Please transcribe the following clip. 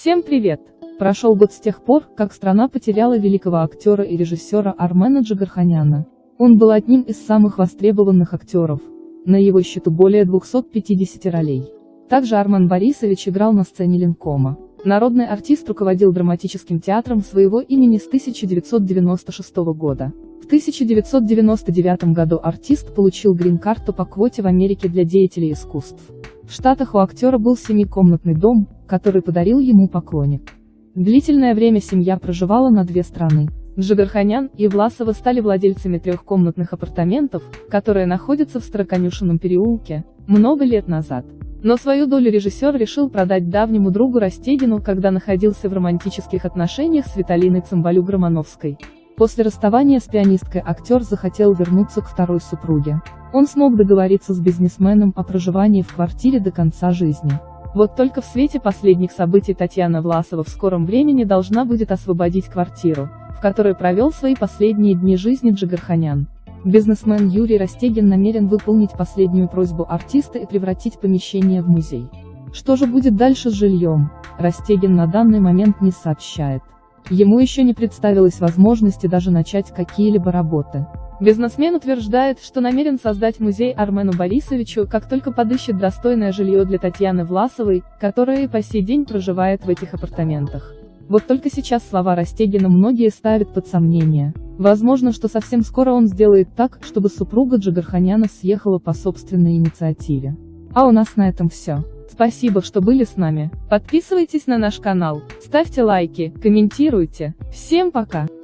Всем привет! Прошел год с тех пор, как страна потеряла великого актера и режиссера Армена Джигарханяна. Он был одним из самых востребованных актеров. На его счету более 250 ролей. Также Армен Борисович играл на сцене Ленкома. Народный артист руководил драматическим театром своего имени с 1996 года. В 1999 году артист получил грин-карту по квоте в Америке для деятелей искусств. В Штатах у актера был 7-комнатный дом, который подарил ему поклонник. Длительное время семья проживала на две страны. Джигарханян и Власова стали владельцами 3-комнатных апартаментов, которые находятся в Староконюшенном переулке, много лет назад. Но свою долю режиссер решил продать давнему другу Растегину, когда находился в романтических отношениях с Виталиной Цымбалюк-Романовской. После расставания с пианисткой актер захотел вернуться к второй супруге. Он смог договориться с бизнесменом о проживании в квартире до конца жизни. Вот только в свете последних событий Татьяна Власова в скором времени должна будет освободить квартиру, в которой провел свои последние дни жизни Джигарханян. Бизнесмен Юрий Растегин намерен выполнить последнюю просьбу артиста и превратить помещение в музей. Что же будет дальше с жильем, Растегин на данный момент не сообщает. Ему еще не представилось возможности даже начать какие-либо работы. Бизнесмен утверждает, что намерен создать музей Армену Борисовичу, как только подыщет достойное жилье для Татьяны Власовой, которая и по сей день проживает в этих апартаментах. Вот только сейчас слова Растегина многие ставят под сомнение. Возможно, что совсем скоро он сделает так, чтобы супруга Джигарханяна съехала по собственной инициативе. А у нас на этом все. Спасибо, что были с нами. Подписывайтесь на наш канал, ставьте лайки, комментируйте. Всем пока!